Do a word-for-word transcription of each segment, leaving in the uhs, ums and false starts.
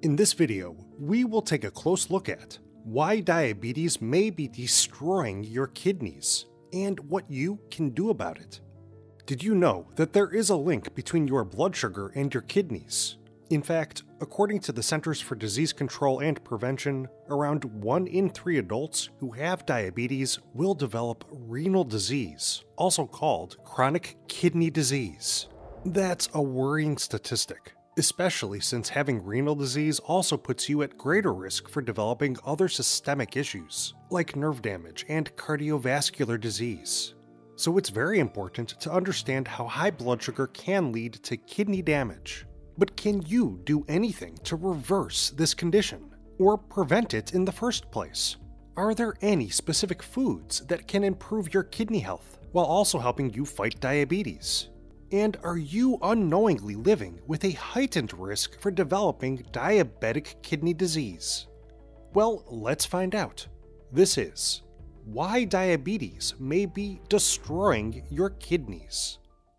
In this video, we will take a close look at why diabetes may be destroying your kidneys and what you can do about it. Did you know that there is a link between your blood sugar and your kidneys? In fact, according to the Centers for Disease Control and Prevention, around one in three adults who have diabetes will develop renal disease, also called chronic kidney disease. That's a worrying statistic, especially since having renal disease also puts you at greater risk for developing other systemic issues, like nerve damage and cardiovascular disease. So it's very important to understand how high blood sugar can lead to kidney damage. But can you do anything to reverse this condition, or prevent it in the first place? Are there any specific foods that can improve your kidney health while also helping you fight diabetes? And are you unknowingly living with a heightened risk for developing diabetic kidney disease? Well, let's find out. This is why diabetes may be destroying your kidneys.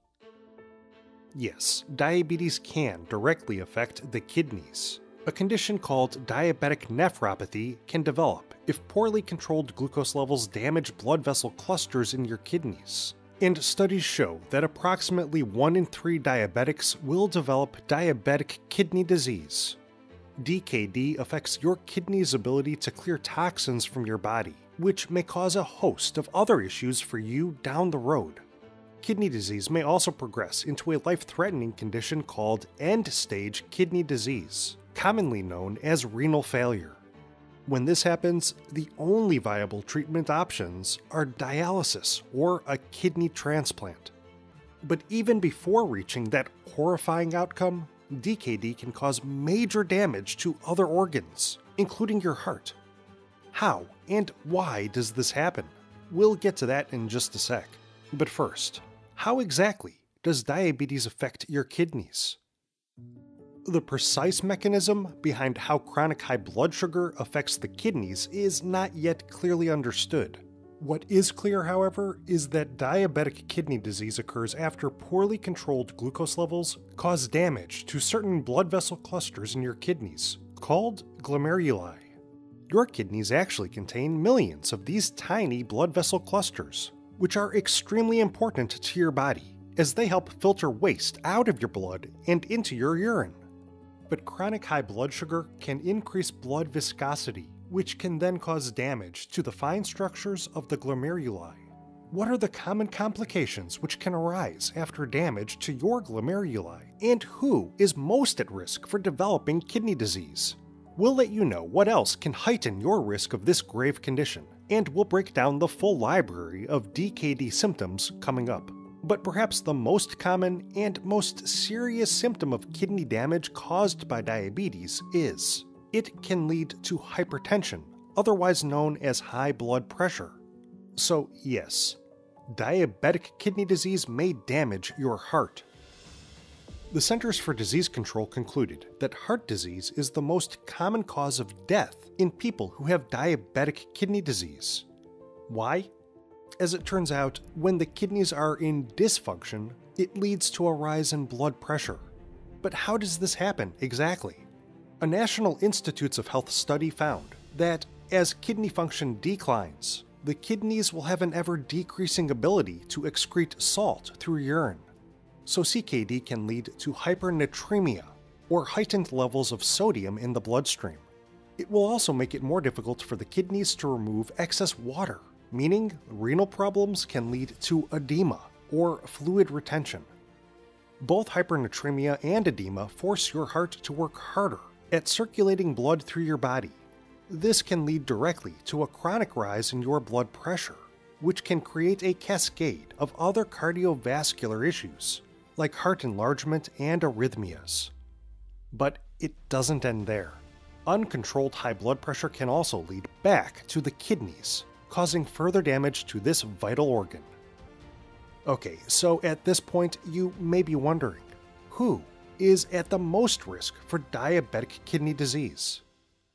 Yes, diabetes can directly affect the kidneys. A condition called diabetic nephropathy can develop if poorly controlled glucose levels damage blood vessel clusters in your kidneys. And studies show that approximately one in three diabetics will develop diabetic kidney disease. D K D affects your kidney's ability to clear toxins from your body, which may cause a host of other issues for you down the road. Kidney disease may also progress into a life-threatening condition called end-stage kidney disease, commonly known as renal failure. When this happens, the only viable treatment options are dialysis or a kidney transplant. But even before reaching that horrifying outcome, D K D can cause major damage to other organs, including your heart. How and why does this happen? We'll get to that in just a sec. But first, how exactly does diabetes affect your kidneys? The precise mechanism behind how chronic high blood sugar affects the kidneys is not yet clearly understood. What is clear, however, is that diabetic kidney disease occurs after poorly controlled glucose levels cause damage to certain blood vessel clusters in your kidneys, called glomeruli. Your kidneys actually contain millions of these tiny blood vessel clusters, which are extremely important to your body, as they help filter waste out of your blood and into your urine. But chronic high blood sugar can increase blood viscosity, which can then cause damage to the fine structures of the glomeruli. What are the common complications which can arise after damage to your glomeruli, and who is most at risk for developing kidney disease? We'll let you know what else can heighten your risk of this grave condition, and we'll break down the full library of D K D symptoms coming up. But perhaps the most common and most serious symptom of kidney damage caused by diabetes is it can lead to hypertension, otherwise known as high blood pressure. So yes, diabetic kidney disease may damage your heart. The Centers for Disease Control concluded that heart disease is the most common cause of death in people who have diabetic kidney disease. Why? As it turns out, when the kidneys are in dysfunction, it leads to a rise in blood pressure. But how does this happen exactly? A National Institutes of Health study found that as kidney function declines, the kidneys will have an ever-decreasing ability to excrete salt through urine. So C K D can lead to hypernatremia, or heightened levels of sodium in the bloodstream. It will also make it more difficult for the kidneys to remove excess water, meaning renal problems can lead to edema, or fluid retention. Both hypernatremia and edema force your heart to work harder at circulating blood through your body. This can lead directly to a chronic rise in your blood pressure, which can create a cascade of other cardiovascular issues, like heart enlargement and arrhythmias. But it doesn't end there. Uncontrolled high blood pressure can also lead back to the kidneys, causing further damage to this vital organ. Okay, so at this point you may be wondering, who is at the most risk for diabetic kidney disease?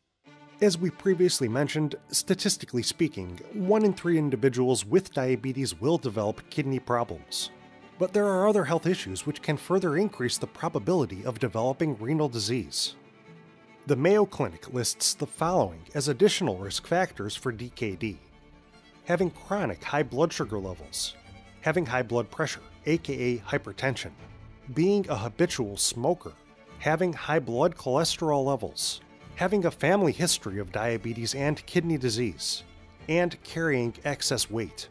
As we previously mentioned, statistically speaking, one in three individuals with diabetes will develop kidney problems. But there are other health issues which can further increase the probability of developing renal disease. The Mayo Clinic lists the following as additional risk factors for D K D: having chronic high blood sugar levels, having high blood pressure, aka hypertension, being a habitual smoker, having high blood cholesterol levels, having a family history of diabetes and kidney disease, and carrying excess weight.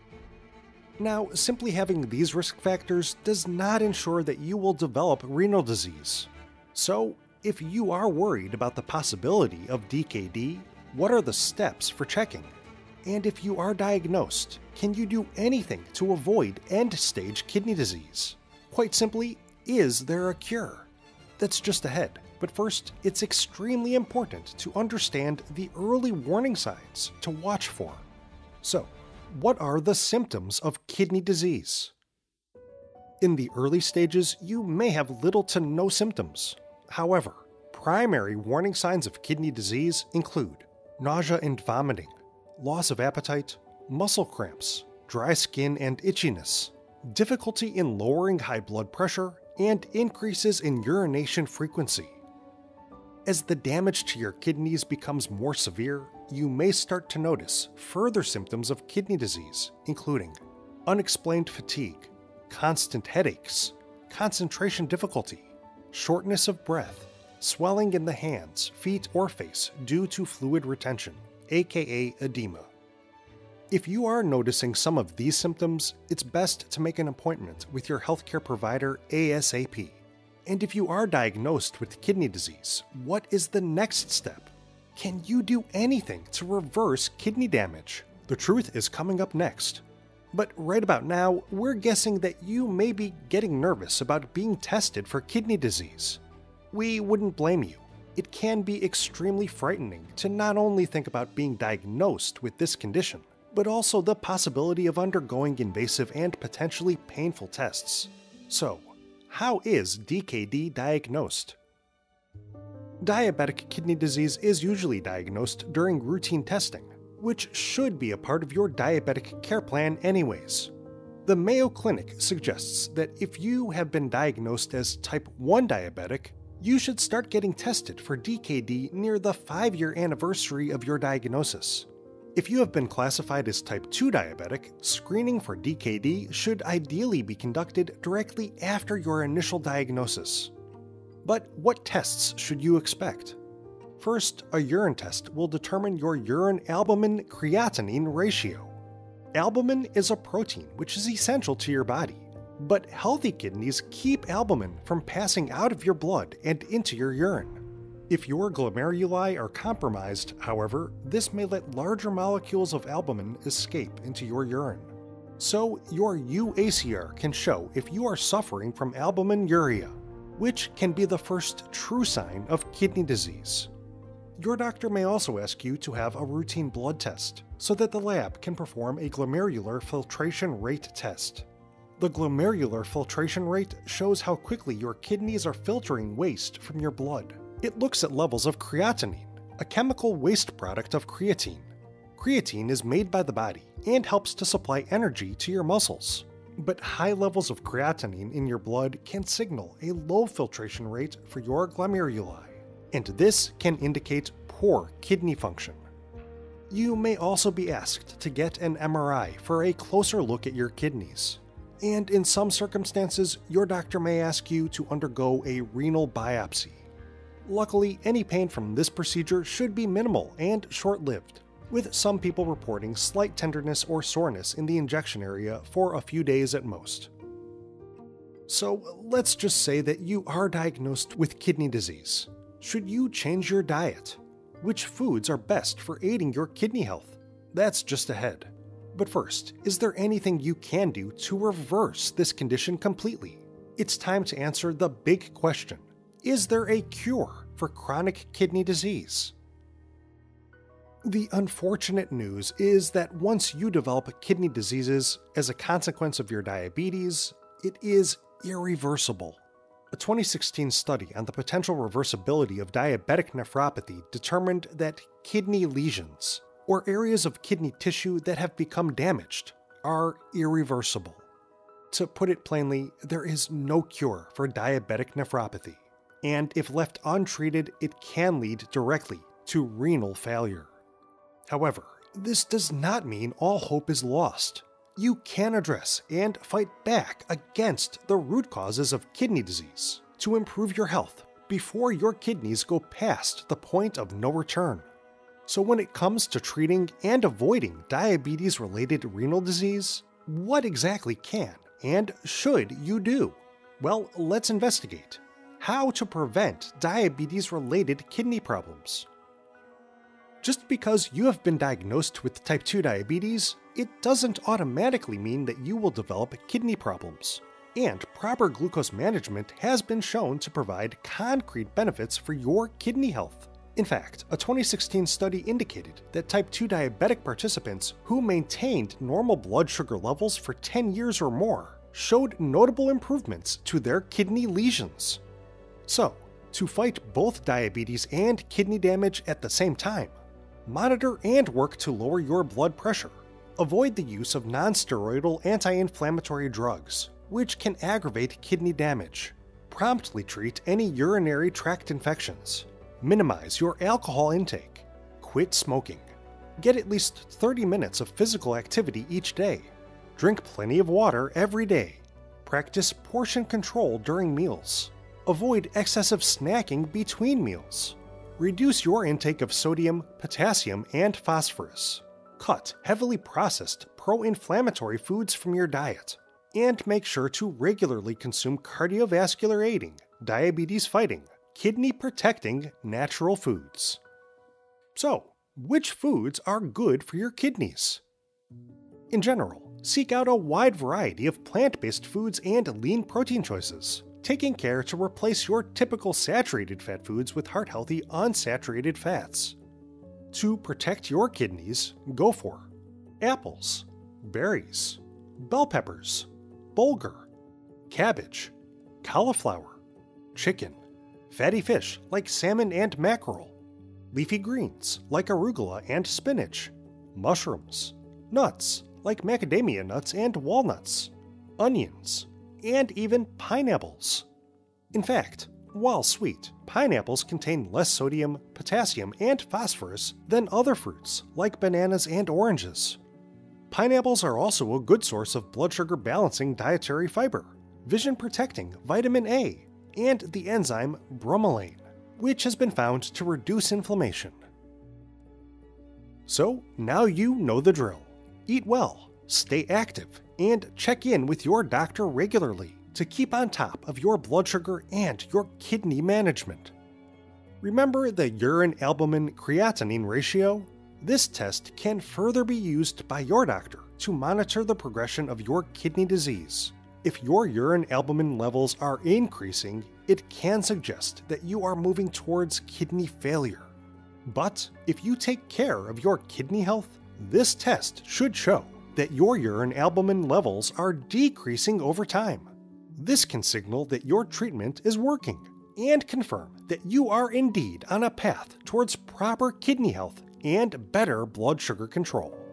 Now, simply having these risk factors does not ensure that you will develop renal disease. So, if you are worried about the possibility of D K D, what are the steps for checking? And if you are diagnosed, can you do anything to avoid end-stage kidney disease? Quite simply, is there a cure? That's just ahead. But first, it's extremely important to understand the early warning signs to watch for. So, what are the symptoms of kidney disease? In the early stages, you may have little to no symptoms. However, primary warning signs of kidney disease include nausea and vomiting, loss of appetite, muscle cramps, dry skin and itchiness, difficulty in lowering high blood pressure, and increases in urination frequency. As the damage to your kidneys becomes more severe, you may start to notice further symptoms of kidney disease, including unexplained fatigue, constant headaches, concentration difficulty, shortness of breath, swelling in the hands, feet, or face due to fluid retention, aka edema. If you are noticing some of these symptoms, it's best to make an appointment with your healthcare provider ASAP. And if you are diagnosed with kidney disease, what is the next step? Can you do anything to reverse kidney damage? The truth is coming up next. But right about now, we're guessing that you may be getting nervous about being tested for kidney disease. We wouldn't blame you. It can be extremely frightening to not only think about being diagnosed with this condition, but also the possibility of undergoing invasive and potentially painful tests. So, how is D K D diagnosed? Diabetic kidney disease is usually diagnosed during routine testing, which should be a part of your diabetic care plan anyways. The Mayo Clinic suggests that if you have been diagnosed as type one diabetic, you should start getting tested for D K D near the five-year anniversary of your diagnosis. If you have been classified as type two diabetic, screening for D K D should ideally be conducted directly after your initial diagnosis. But what tests should you expect? First, a urine test will determine your urine albumin-creatinine ratio. Albumin is a protein which is essential to your body, but healthy kidneys keep albumin from passing out of your blood and into your urine. If your glomeruli are compromised, however, this may let larger molecules of albumin escape into your urine. So, your U A C R can show if you are suffering from albuminuria, which can be the first true sign of kidney disease. Your doctor may also ask you to have a routine blood test, so that the lab can perform a glomerular filtration rate test. The glomerular filtration rate shows how quickly your kidneys are filtering waste from your blood. It looks at levels of creatinine, a chemical waste product of creatine. Creatine is made by the body and helps to supply energy to your muscles. But high levels of creatinine in your blood can signal a low filtration rate for your glomeruli, and this can indicate poor kidney function. You may also be asked to get an M R I for a closer look at your kidneys. And in some circumstances, your doctor may ask you to undergo a renal biopsy. Luckily, any pain from this procedure should be minimal and short-lived, with some people reporting slight tenderness or soreness in the injection area for a few days at most. So let's just say that you are diagnosed with kidney disease. Should you change your diet? Which foods are best for aiding your kidney health? That's just ahead. But first, is there anything you can do to reverse this condition completely? It's time to answer the big question. Is there a cure for chronic kidney disease? The unfortunate news is that once you develop kidney diseases as a consequence of your diabetes, it is irreversible. A twenty sixteen study on the potential reversibility of diabetic nephropathy determined that kidney lesions, or areas of kidney tissue that have become damaged, are irreversible. To put it plainly, there is no cure for diabetic nephropathy. and if left untreated, it can lead directly to renal failure. However, this does not mean all hope is lost. You can address and fight back against the root causes of kidney disease to improve your health before your kidneys go past the point of no return. So when it comes to treating and avoiding diabetes-related renal disease, what exactly can and should you do? Well, let's investigate how to prevent diabetes-related kidney problems. Just because you have been diagnosed with type two diabetes, it doesn't automatically mean that you will develop kidney problems. And proper glucose management has been shown to provide concrete benefits for your kidney health. In fact, a twenty sixteen study indicated that type two diabetic participants who maintained normal blood sugar levels for ten years or more showed notable improvements to their kidney lesions. So, to fight both diabetes and kidney damage at the same time, monitor and work to lower your blood pressure. Avoid the use of non-steroidal anti-inflammatory drugs, which can aggravate kidney damage. Promptly treat any urinary tract infections. Minimize your alcohol intake. Quit smoking. Get at least thirty minutes of physical activity each day. Drink plenty of water every day. Practice portion control during meals. Avoid excessive snacking between meals. Reduce your intake of sodium, potassium, and phosphorus. Cut heavily processed pro-inflammatory foods from your diet. And make sure to regularly consume cardiovascular aiding, diabetes fighting, kidney protecting natural foods. So, which foods are good for your kidneys? In general, seek out a wide variety of plant-based foods and lean protein choices, taking care to replace your typical saturated fat foods with heart-healthy unsaturated fats. To protect your kidneys, go for apples, berries, bell peppers, bulgur, cabbage, cauliflower, chicken, fatty fish like salmon and mackerel, leafy greens like arugula and spinach, mushrooms, nuts like macadamia nuts and walnuts, onions, and even pineapples. In fact, while sweet, pineapples contain less sodium, potassium, and phosphorus than other fruits like bananas and oranges. Pineapples are also a good source of blood sugar balancing dietary fiber, vision protecting vitamin A, and the enzyme bromelain, which has been found to reduce inflammation. So now you know the drill. Eat well, stay active, and check in with your doctor regularly to keep on top of your blood sugar and your kidney management. Remember the urine albumin creatinine ratio? This test can further be used by your doctor to monitor the progression of your kidney disease. If your urine albumin levels are increasing, it can suggest that you are moving towards kidney failure. But if you take care of your kidney health, this test should show that your urine albumin levels are decreasing over time. This can signal that your treatment is working and confirm that you are indeed on a path towards proper kidney health and better blood sugar control.